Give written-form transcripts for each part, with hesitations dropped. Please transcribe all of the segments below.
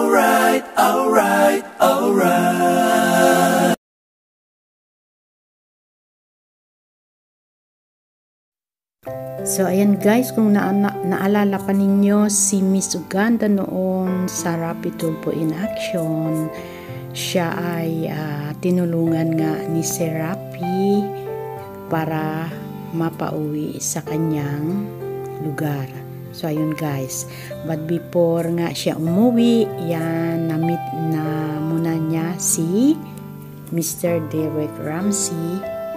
alright, alright, alright. So ayan guys, kung naalala pa ninyo si Miss Uganda noon sa Rapid Tulpo in Action, siya ay tinulungan nga ni Serapi para mapauwi sa kanyang lugar. So ayun guys, but before nga siya umuwi, yan, na-meet na muna niya si Mr. Derek Ramsey.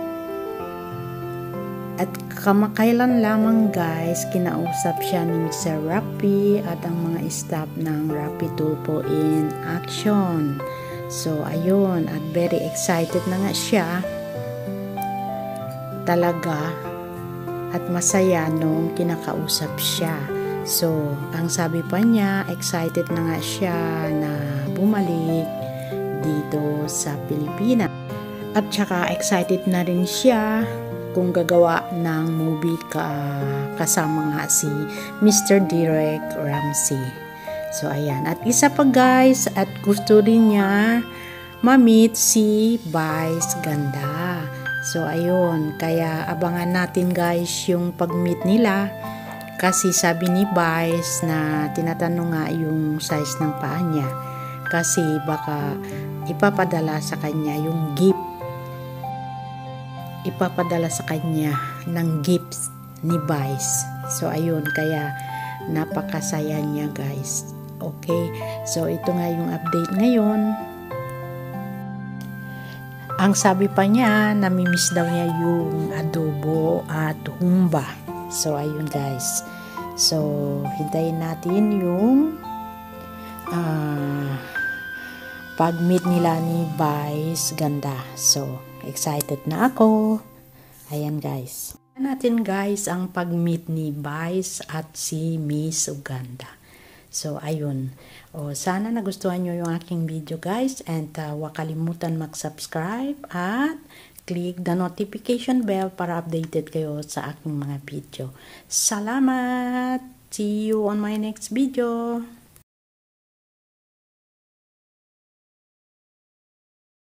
At kamakailan lamang guys, kinausap siya ni Mr. Rapi at ang mga staff ng Rapid Tulpo in Action. So ayun, at very excited na nga siya talaga at masaya nung kinakausap siya. So ang sabi pa niya, excited na nga siya na bumalik dito sa Pilipinas. At saka excited na rin siya kung gagawa ng movie kasama nga si Mr. Derek Ramsey. So ayan, at isa pa guys, at gusto rin niya ma-meet si Vice Ganda. So ayun, kaya abangan natin guys yung pag-meet nila, kasi sabi ni Vice na tinatanong nga yung size ng paa niya kasi baka ipapadala sa kanya yung gift, ipapadala sa kanya ng gifts ni Vice. So ayun, kaya napakasaya niya guys. Okay, so ito nga yung update ngayon. Ang sabi pa niya, namimiss daw niya yung adobo at humba. So ayun guys, so hintayin natin yung pag-meet nila ni Vice Ganda. So excited na ako. Ayan guys. Natin guys ang pag-meet ni Vice at si Miss Uganda. So ayun. Sana nagustuhan nyo yung aking video guys. And huwag kalimutan mag-subscribe at click the notification bell para updated kayo sa aking mga video. Salamat! See you on my next video.